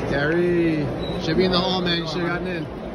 Terry, should be in the hall, man. You should have gotten in.